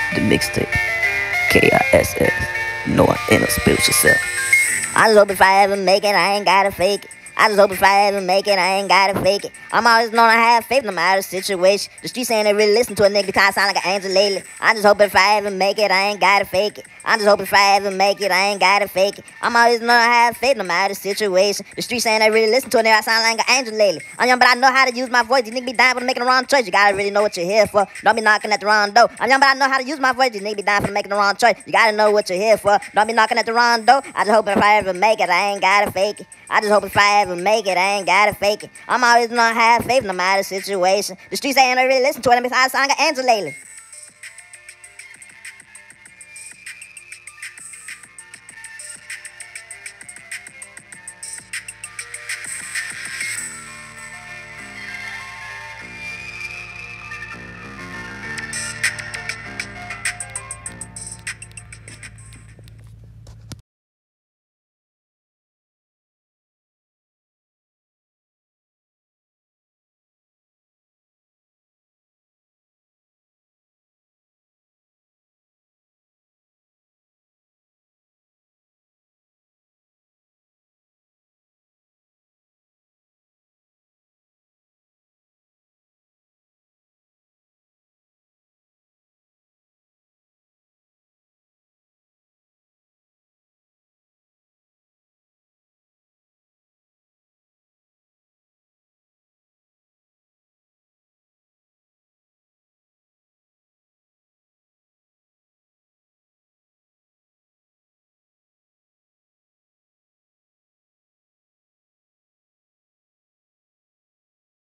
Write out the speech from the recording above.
The mixtape. KISS. Noah Inner Spiritual Self. I just hope if I ever make it, I ain't gotta fake it. I just hope if I ever make it, I ain't gotta fake it. I'm always known to have faith no matter the situation. The streets ain't really listen to a nigga because I sound like an angel lately. I just hope if I ever make it, I ain't gotta fake it. I just hope if I ever make it, I ain't gotta fake it. I'm always known to have faith no matter the situation. The streets ain't really listen to a nigga, I sound like an angel lately. I'm young, but I know how to use my voice. These niggas be dying for making the wrong choice. You gotta really know what you're here for. Don't be knocking at the wrong door. I'm young, but I know how to use my voice. These niggas be dying for making the wrong choice. You gotta know what you're here for. Don't be knocking at the wrong door. I just hope if I ever make it, I ain't gotta fake it. I just hope if I ever make it, I ain't gotta fake it. I'm always known to have faith no matter the situation. The streets ain't really listen to it, I sound like an angel lately.